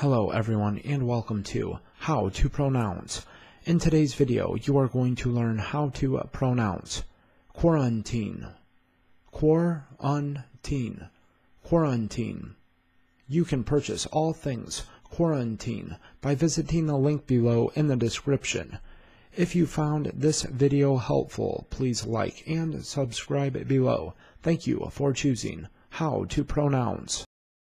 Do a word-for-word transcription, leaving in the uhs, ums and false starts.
Hello everyone and welcome to How to Pronounce. In today's video you are going to learn how to pronounce quarantine, quarantine, quarantine. You can purchase all things quarantine by visiting the link below in the description. If you found this video helpful, please like and subscribe below. Thank you for choosing How to Pronounce.